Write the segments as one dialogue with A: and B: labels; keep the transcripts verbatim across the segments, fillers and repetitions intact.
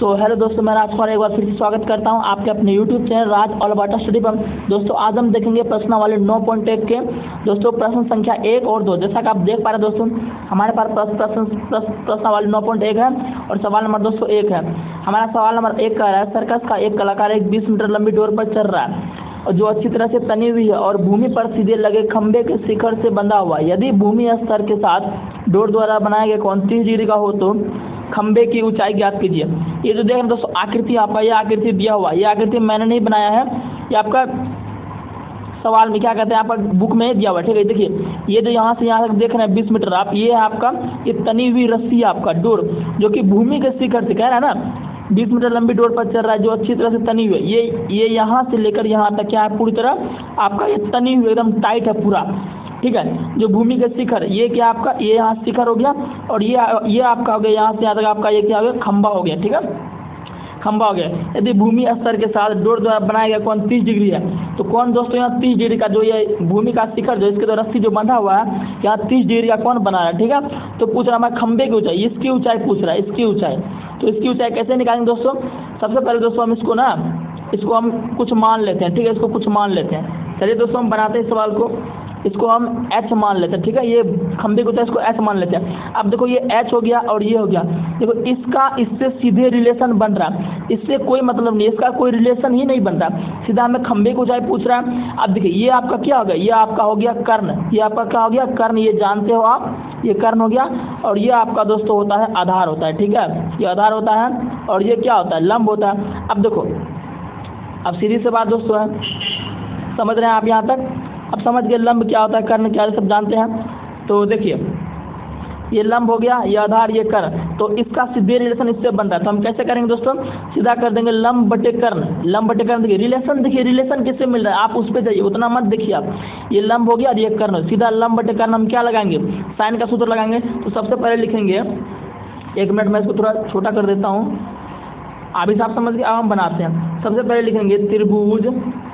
A: So hello दोस्तों, मैं राज कुमार एक बार फिर से स्वागत करता हूं आपके अपने YouTube channel Raj all about study पर। दोस्तों आज हम देखेंगे प्रश्न वाले नौ पॉइंट एक के दोस्तों प्रश्न संख्या एक और दो। जैसा कि आप देख पा रहे हैं दोस्तों, हमारे पास प्रश्न प्रश्न प्रश्न वाले नौ पॉइंट एक है और सवाल नंबर दोस्तों एक है। हमारा सवाल नंबर एक कह रहा है, सर्कस का एक कलाकार एक बीस मीटर लंबी डोर पर चल रहा है और जो अच्छी तरह से तनी हुई है और भूमि पर सीधे लगे खंबे के शिखर से बंधा हुआ है। यदि भूमि स्तर के साथ डोर द्वारा बनाया गया कोण तीस डिग्री का हो तो खंबे की ऊंचाई ज्ञात कीजिए। ये जो देख रहे हैं दोस्तों आकृति, आपका ये आकृति दिया हुआ है, ये आकृति मैंने नहीं बनाया है, ये आपका सवाल में क्या कहते हैं आपका बुक में दिया हुआ है। ठीक है, देखिए ये जो यहाँ से यहाँ तक देख रहे हैं बीस मीटर, आप ये है आपका ये तनी हुई रस्सी है आपका डोर, जो कि भूमि के शिखर से कह रहा है ना बीस मीटर लंबी डोर पर चल रहा है, जो अच्छी तरह से तनी हुई है। ये ये यहाँ से लेकर यहाँ तक क्या है, पूरी तरह आपका ये तनी हुई एकदम टाइट है पूरा। ठीक है, जो भूमि के शिखर, ये क्या आपका ये यहाँ शिखर हो गया और ये ये आपका हो गया यहाँ से यहाँ तक आपका ये क्या हो गया, खंबा हो गया। ठीक है, खंबा हो गया। यदि भूमि स्तर के साथ डोर द्वारा बनाया गया कोण तीस डिग्री है तो कौन दोस्तों यहाँ तीस डिग्री का, जो ये भूमि का शिखर जो इसके तो रस्सी जो बंधा हुआ है यहाँ तीस डिग्री का कौन बना रहा है। ठीक है, तो पूछ रहा है खंबे की ऊंचाई, इसकी ऊंचाई पूछ रहा है, इसकी ऊंचाई। तो इसकी ऊंचाई कैसे निकालेंगे दोस्तों? सबसे पहले दोस्तों हम इसको ना इसको हम कुछ मान लेते हैं। ठीक है, इसको कुछ मान लेते हैं। चलिए दोस्तों हम बनाते हैं सवाल को, इसको हम h मान लेते हैं। ठीक है, ये खंबे को इसको h मान लेते हैं। अब देखो ये h हो गया और ये हो गया, देखो इसका इससे सीधे रिलेशन बन रहा है, इससे कोई मतलब नहीं, इसका कोई रिलेशन ही नहीं बन रहा, सीधा हमें खंबे को ऊंचाई पूछ रहा है। अब देखिए ये आपका क्या हो गया, ये आपका हो गया कर्ण, ये आपका क्या हो गया कर्ण, ये जानते हो आप, ये कर्ण हो गया और ये आपका दोस्तों होता है आधार होता है। ठीक है, ये आधार होता है और ये क्या होता है, लंब होता है। अब देखो अब सीधी से बात दोस्तों है, समझ रहे हैं आप यहाँ तक? अब समझ गए लंब क्या होता है, कर्ण क्या है, सब जानते हैं। तो देखिए ये लंब हो गया, ये आधार, ये कर्ण, तो इसका सीधे रिलेशन इससे बन रहा है। तो हम कैसे करेंगे दोस्तों? सीधा कर देंगे लंब बटे कर्ण, लंब बटे कर्ण। देखिए रिलेशन, देखिए रिलेशन किससे मिल रहा है, आप उस पर जाइए, उतना मत देखिए आप। ये लंब हो गया और ये कर्ण, सीधा लंब बटे कर्ण हम क्या लगाएंगे, साइन का सूत्र लगाएंगे। तो सबसे पहले लिखेंगे, एक मिनट मैं इसको थोड़ा छोटा कर देता हूँ, अभी साहब समझ गए। अब हम बनाते हैं, सबसे पहले लिखेंगे त्रिभुज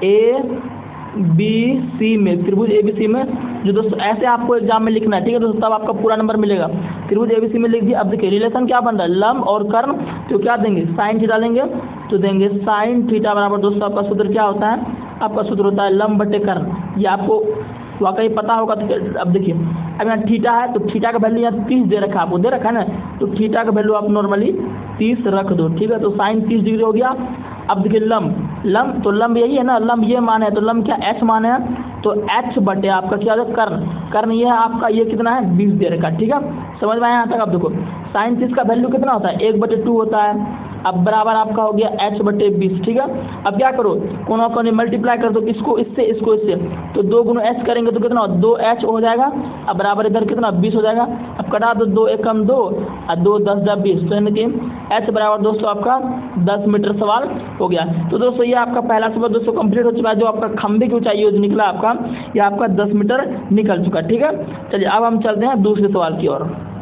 A: ए बी सी में, त्रिभुज ए बी सी में, जो दोस्तों ऐसे आपको एग्जाम में लिखना है। ठीक है दोस्तों, तब आपका पूरा नंबर मिलेगा। त्रिभुज ए बी सी में लिख दिए। अब देखिए रिलेशन क्या बन रहा है, लंब और कर्ण, तो क्या देंगे साइन थीटा लेंगे, तो देंगे साइन थीटा बराबर दोस्तों आपका सूत्र क्या होता है, आपका सूत्र होता है लंब बटे कर्ण। ये आपको वाकई पता होगा। तो अब देखिए अब यहाँ थीटा है तो थीटा का वैल्यू यहाँ तीस दे रखा है, आपको दे रखा है ना, तो थीटा का वैल्यू आप नॉर्मली तीस रख दो। ठीक है, तो साइन तीस डिग्री हो गया। अब देखिए लंब, लंब तो लंब यही है ना, लंब ये मान है, तो लंब क्या h मान है, तो h बटे आपका क्या है कर्ण, कर्ण ये है आपका, ये कितना है बीस दे रखा। ठीक है, समझ में आया यहाँ तक? अब देखो साइन तीस का वैल्यू कितना होता है, एक बटे टू होता है। अब बराबर आपका हो गया h बटे बीस। ठीक है, अब क्या करो, कोनों कोने मल्टीप्लाई कर दो, इसको इससे इसको इससे, तो दो गुना h करेंगे तो कितना दो h हो जाएगा। अब बराबर इधर कितना बीस हो जाएगा। अब कटा दो, दो एक कम दो और दो दस दस बीस, तो यानी कि h बराबर दोस्तों आपका दस मीटर सवाल हो गया। तो दोस्तों ये आपका पहला सवाल दोस्तों कंप्लीट हो चुका है। जो आपका खंबे की ऊंचाई जो निकला आपका, ये आपका दस मीटर निकल चुका। ठीक है, चलिए अब हम चलते हैं दूसरे सवाल की ओर।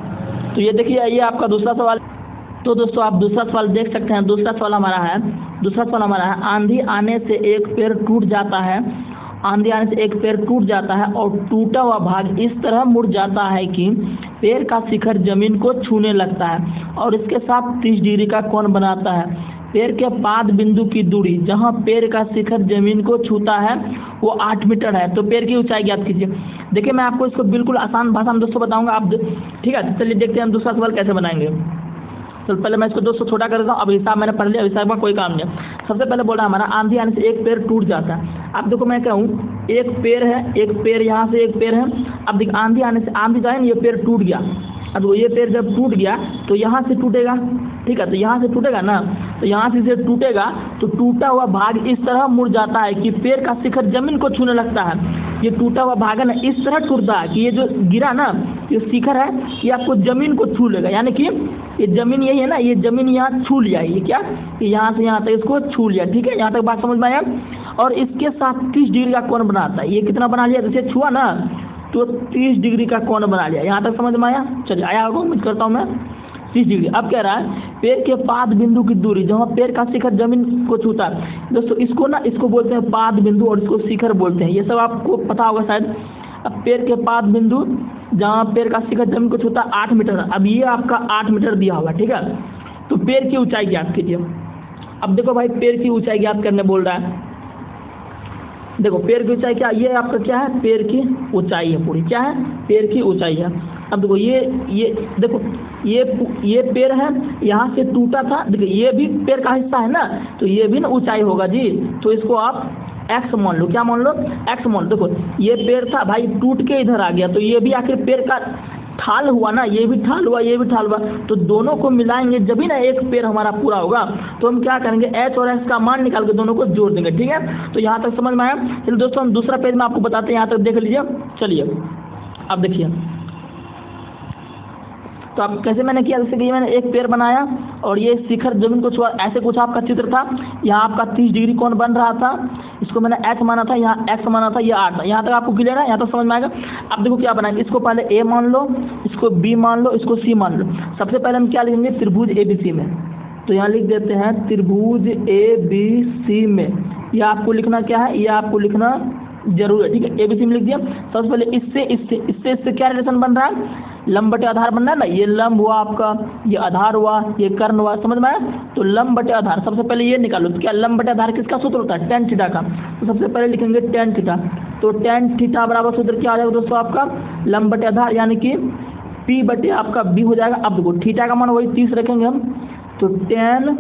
A: तो ये देखिए ये आपका दूसरा सवाल। तो दोस्तों आप दूसरा सवाल देख सकते हैं। दूसरा सवाल हमारा है दूसरा सवाल हमारा है आंधी आने से एक पेड़ टूट जाता है, आंधी आने से एक पेड़ टूट जाता है और टूटा हुआ भाग इस तरह मुड़ जाता है कि पेड़ का शिखर जमीन को छूने लगता है और इसके साथ तीस डिग्री का कोण बनाता है। पेड़ के पाद बिंदु की दूरी जहां पेड़ का शिखर जमीन को छूता है वो आठ मीटर है। तो पेड़ की ऊंचाई ज्ञात कीजिए। देखिए मैं आपको इसको बिल्कुल आसान भाषा में दोस्तों बताऊंगा आप। ठीक है, चलिए देखते हैं हम दूसरा सवाल कैसे बनाएंगे। तो पहले मैं इसको दोस्तों छोटा कर देता हूँ। अब हिसाब मैंने पढ़ लिया, हिसाब का कोई काम नहीं है। सबसे पहले बोला हमारा आंधी आने से एक पेड़ टूट जाता है। अब देखो मैं कहूँ एक पेड़ है, एक पेड़ यहाँ से एक पेड़ है। अब देख आंधी आने से, आंधी जाए ना, ये पेड़ टूट गया। अब ये पेड़ जब टूट गया तो यहाँ से टूटेगा। ठीक है, तो यहाँ से टूटेगा ना, तो यहाँ से इसे टूटेगा तो टूटा हुआ भाग इस तरह मुड़ जाता है कि पेड़ का शिखर जमीन को छूने लगता है। ये टूटा हुआ भाग है ना इस तरह टूटता है कि ये जो गिरा ना, ये शिखर है, ये आपको जमीन को छू लेगा। यानी कि ये जमीन यही है ना, ये जमीन यहाँ छू लिया, ये क्या, ये यहाँ से यहाँ तक इसको छू लिया। ठीक है, यहाँ तक बात समझ में आया? और इसके साथ तीस डिग्री का कोण बनाता है। ये कितना बना लिया, जैसे छुआ ना तो तीस डिग्री का कोण बना लिया। यहाँ तक समझ में आया? चलिए आया होगा, उम्मीद करता हूँ मैं। तीस डिग्री। अब कह रहा है पेड़ के पाद बिंदु की दूरी जहाँ पेड़ का शिखर जमीन को छूता है। दोस्तों इसको ना इसको बोलते हैं पाद बिंदु और इसको शिखर बोलते हैं। ये सब आपको पता होगा शायद। अब पेड़ के पाद बिंदु जहाँ पेड़ का शिखर जमीन को छूता है आठ मीटर। अब ये आपका आठ मीटर दिया होगा। ठीक है, तो पेड़ की ऊंचाई ज्ञात कीजिए। अब देखो भाई पेड़ की ऊंचाई ज्ञात करने बोल रहा है। देखो पेड़ की ऊंचाई क्या, ये आपका क्या है, पेड़ की ऊंचाई है पूरी, क्या है, पेड़ की ऊंचाई है। अब देखो ये ये देखो ये ये पेड़ है, यहाँ से टूटा था, देखो ये भी पेड़ का हिस्सा है ना, तो ये भी ना ऊंचाई होगा जी। तो इसको आप एक्स मान लो, क्या मान लो, एक्स मान लो। देखो ये पेड़ था भाई, टूट के इधर आ गया, तो ये भी आखिर पेड़ का ठाल हुआ ना, ये भी ठाल हुआ, ये भी ठाल हुआ, तो दोनों को मिलाएंगे जब भी ना एक पेड़ हमारा पूरा होगा। तो हम क्या करेंगे, एच और एक्स का मान निकाल के दोनों को जोड़ देंगे, ठीक है। तो यहाँ तक समझ में आया। चलिए दोस्तों हम दूसरा पेज में आपको बताते हैं, यहाँ तक देख लीजिए। चलिए अब देखिए, तो आप कैसे मैंने किया, जैसे कि मैंने एक पेड़ बनाया और ये शिखर जमीन को छुआ, ऐसे कुछ आपका चित्र था। यहाँ आपका तीस डिग्री कोण बन रहा था, इसको मैंने एच माना था, यहाँ एक्स माना था, ये आठ था। यहाँ तक आपको क्लियर है, यहाँ तक समझ में आएगा। अब देखो क्या बनाएंगे, इसको पहले ए मान लो, इसको बी मान लो, इसको सी मान लो। सबसे पहले हम क्या लिखेंगे, त्रिभुज ए बी सी में। तो यहाँ लिख देते हैं त्रिभुज ए बी सी में। ये आपको लिखना क्या है, ये आपको लिखना जरूर है, ठीक है। ए बी सी में लिख दिया। सबसे पहले इससे इससे इससे इससे क्या रिलेशन बन रहा है, लंब बटे आधार बन रहा है ना। ये लंब हुआ आपका, ये आधार हुआ, ये कर्ण हुआ, समझ में आया। तो लंब बटे आधार, सबसे पहले ये निकालो। तो क्या लंब बटे आधार किसका सूत्र होता है, टेन थीटा का। तो सबसे पहले लिखेंगे टेन थीटा। तो टेन थीटा बराबर सूत्र क्या आ जाएगा दोस्तों, आपका लंब बटे आधार यानी कि पी बटे आपका बी हो जाएगा। अब देखो थीटा का मान वही तीस रखेंगे हम, तो टेन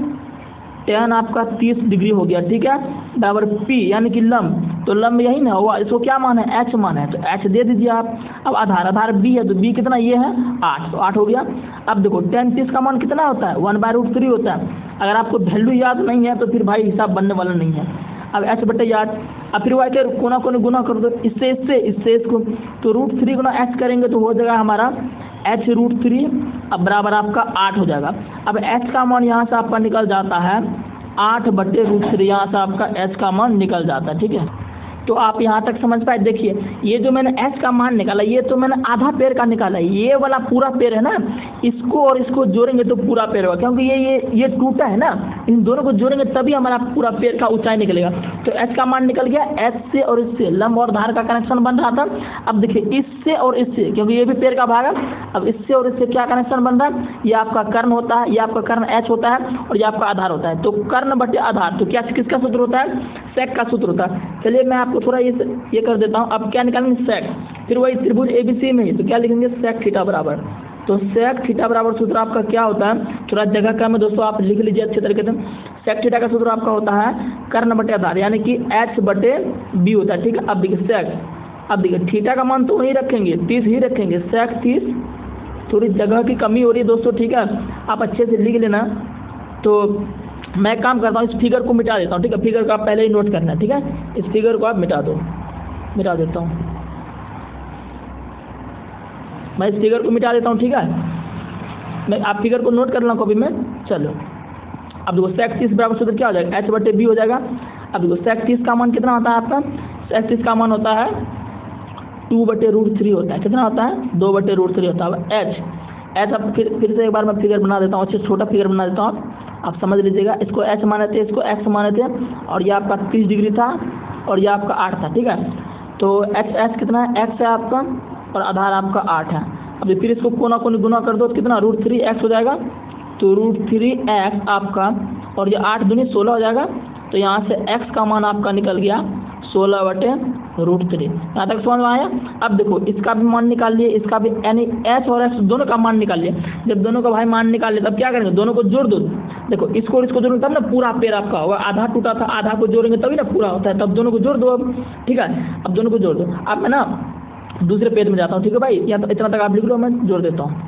A: टेन आपका तीस डिग्री हो गया, ठीक है, बराबर पी यानी कि लंब। तो लंब यही ना हुआ, इसको क्या मान है, एच मान है, तो एच दे दीजिए आप। अब आधार आधार बी है, तो बी कितना, ये है आठ, तो आठ हो गया। अब देखो टेन तीस का मान कितना होता है, वन बाय रूट थ्री होता है। अगर आपको वैल्यू याद नहीं है तो फिर भाई हिसाब बनने वाला नहीं है। अब एच बटे आठ, अब फिर वाई के कोना कोने गुना कर दो, इससे इससे इससे इसको, तो रूट थ्री गुना एच करेंगे तो हो जाएगा हमारा एच रूट थ्री, अब बराबर आपका आठ हो जाएगा। अब एच का मान यहाँ से आपका निकल जाता है आठ बटे रूट थ्री, यहाँ से आपका एच का मान निकल जाता है, ठीक है। तो आप यहाँ तक समझ पाए। देखिए ये जो मैंने एच का मान निकाला, ये तो मैंने आधा पेड़ का निकाला है, ये वाला पूरा पेड़ है ना, इसको और इसको जोड़ेंगे तो पूरा पेड़ होगा, क्योंकि ये ये ये टूटा है ना, इन दोनों को जोड़ेंगे तभी हमारा पूरा पेड़ का ऊंचाई निकलेगा। तो एच का मान निकल गया, एच से और इससे लंब और धार का कनेक्शन बन रहा था। अब देखिए इससे और इससे, क्योंकि ये भी पेड़ का भाग है, अब इससे और इससे क्या कनेक्शन बन रहा है, ये आपका कर्ण होता है, ये आपका कर्ण एच होता है और ये आपका आधार होता है। तो कर्ण बटे आधार, तो क्या किसका सूत्र होता है, सेक का सूत्र होता है। चलिए मैं आपको थोड़ा ये ये कर देता हूँ। अब क्या निकालेंगे, सेक, फिर वही त्रिभुज एबीसी में ही, तो क्या लिखेंगे, सेक थीटा बराबर। तो सेक थीटा बराबर सूत्र आपका क्या होता है, थोड़ा जगह कम है दोस्तों, आप लिख लीजिए अच्छे तरीके से। सेक थीटा का सूत्र आपका होता है कर्ण बटे आधार यानी कि एच बटे बी होता है, ठीक है। अब देखिए सेक, अब देखिए थीटा का मान तो वही रखेंगे, तीस ही रखेंगे, सेक तीस। थोड़ी जगह की कमी हो रही है दोस्तों, ठीक है, आप अच्छे से लिख लेना। तो मैं काम करता हूँ, इस फिगर को मिटा देता हूँ, ठीक है। फिगर को आप पहले ही नोट करना है, ठीक है। इस फिगर को आप मिटा दो, मिटा देता हूँ मैं, इस फिगर को मिटा देता हूँ, ठीक है। मैं आप फिगर को नोट कर लो कॉपी में। चलो अब देखो सेक तीस बराबर सूत्र क्या हो जाएगा, एच बटे बी हो जाएगा। अब देखो सेक तीस का मान कितना होता है आपका, सेक तीस का मान होता है टू बटे रूट थ्री होता है, कितना होता है, दो बटे रूट थ्री होता है। एच एच अब फिर फिर से एक बार मैं फिगर बना देता हूँ, अच्छे छोटा फिगर बना देता हूँ, आप समझ लीजिएगा। इसको एच माने थे, इसको एक्स माने थे, और ये आपका तीस डिग्री था और ये आपका आठ था, ठीक है। तो एच एच कितना है, एक्स है आपका और आधार आपका आठ है। अब फिर इसको कोना कोनी गुना कर दो तो कितना, रूट थ्री एक्स हो जाएगा। तो रूट थ्री एक्स आपका, और ये आठ दूनी सोलह हो जाएगा। तो यहाँ से एक्स का मान आपका निकल गया सोलह बटे रूट थ्री। यहाँ तक समझ में आया। अब देखो इसका भी मान निकाल लिए, इसका भी, यानी एच और एक्स दोनों का मान निकाल लिए। जब दोनों का भाई मान निकाल लिए तब क्या करेंगे, दोनों को जोड़ दो। देखो इसको और इसको जोड़ेंगे तब ना पूरा पेड़ आपका होगा, आधा टूटा था, आधा को जोड़ेंगे तभी ना पूरा होता है, तब दोनों को जोड़ दो अब, ठीक है। अब दोनों को जोड़ दो। अब मैं ना दूसरे पेज में जाता हूँ, ठीक है भाई, या तो इतना तक आप लिख लो, मैं जोड़ देता हूँ।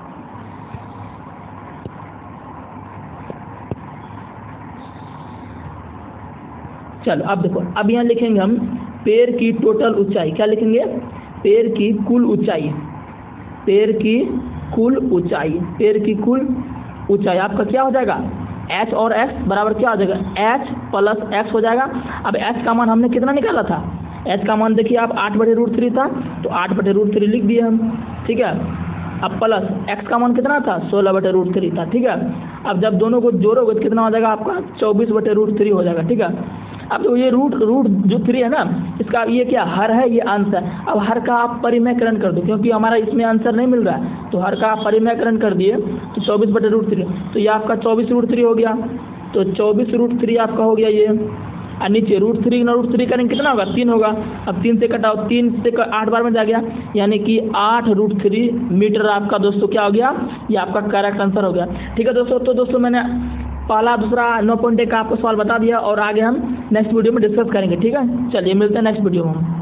A: चलो अब देखो, अब यहाँ लिखेंगे हम पेड़ की टोटल ऊंचाई, क्या लिखेंगे, पेड़ की कुल ऊंचाई, पेड़ की कुल ऊंचाई, पेड़ की कुल ऊंचाई आपका क्या हो जाएगा, एच और एक्स बराबर क्या हो जाएगा, एच प्लस एक्स हो जाएगा। अब एच का मान हमने कितना निकाला था, एच का मान देखिए आप आठ बटे रूट थ्री था, तो आठ बटे रूट थ्री लिख दिए हम, ठीक है। अब प्लस एक्स का मान कितना था, सोलह बटे रूट थ्री था, ठीक है। अब जब दोनों को जोड़ोगे तो कितना हो जाएगा आपका, चौबीस बटे रूट थ्री हो जाएगा, ठीक है। अब तो ये रूट रूट जो थ्री है ना, इसका ये क्या हर है, ये अंश है। अब हर का आप परिमयकरण कर दो, क्योंकि हमारा इसमें आंसर नहीं मिल रहा है, तो हर का आप परिमयकरण कर दिए तो चौबीस बटे रूट थ्री, तो ये आपका चौबीस रूट थ्री हो गया। तो चौबीस रूट थ्री आपका हो गया ये, और नीचे रूट थ्री ना रूट थ्री करेंगे कितना होगा, तीन होगा। अब तीन से कटाओ, तीन से आठ बार में जा गया, यानी कि आठ रूट थ्री मीटर आपका दोस्तों क्या हो गया, ये आपका करेक्ट आंसर हो गया। ठीक है दोस्तों, तो दोस्तों मैंने पहला दूसरा नौ पॉइंट एक का आपको सवाल बता दिया, और आगे हम नेक्स्ट वीडियो में डिस्कस करेंगे। ठीक है, चलिए मिलते हैं नेक्स्ट वीडियो में।